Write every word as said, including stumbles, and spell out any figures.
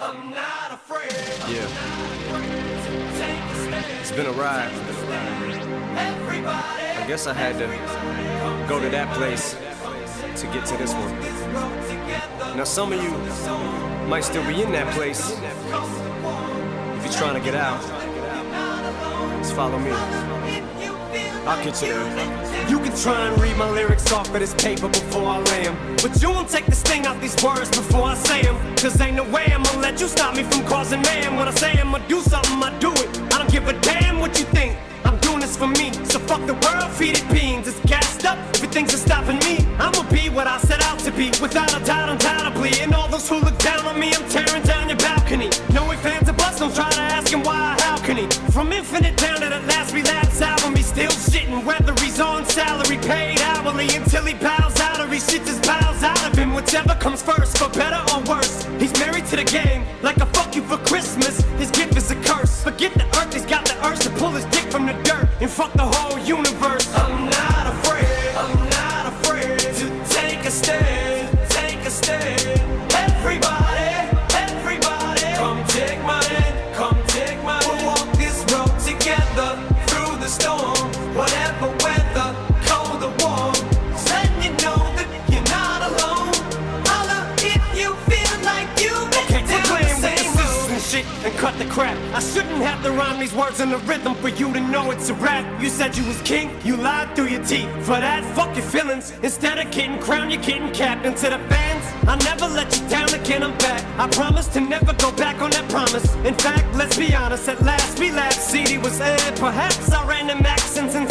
I'm not afraid. Yeah. Take a stand. It's been a ride. Everybody. I guess I had to go to that place to get to this one. Now some of you might still be in that place. If you're trying to get out, just follow me. I'll get you there. You can try and read my lyrics off of this paper before I lay them, but you won't take the sting out these words before I say them. Cause ain't no way I'm gonna let you stop me from causing mayhem. When I say I'm gonna do something, I do it. I don't give a damn what you think. I'm doing this for me, so fuck the world, feed it beans. It's gassed up, everything's stopping me. I'ma be what I set out to be, without a doubt, undoubtedly. And all those who look down on me, I'm tearing down your balcony. No ifs, ands, or buts, don't try to ask him why or how can he. From Infinite down to the last relapse album, he's still shitting, whether he's on salary, paid hourly, until he bows out or he shits his bowels out of him. Whichever comes first, for better or worse. He's married to the game, like a fuck you for Christmas. His gift is a curse. Forget the earth, he's got the urge to pull his dick from the dirt and fuck the whole universe. I'm not afraid, I'm not afraid to take a stand, take a stand. Everybody, everybody, come take my hand, come take my hand. We'll walk this road together through the storm, whatever weather, cold or warm. Just letting you know that you're not alone. Holla if you feel like you've been down the same road. And shit and cut the crap. I shouldn't have to rhyme these words in the rhythm for you to know it's a rap. You said you was king, you lied through your teeth. For that, fuck your feelings. Instead of getting crowned, you're getting capped. And to the fans, I'll never let you down again, I'm back. I promise to never go back on that promise. In fact, let's be honest, at last we laughed. C D was aired, perhaps I ran them accents and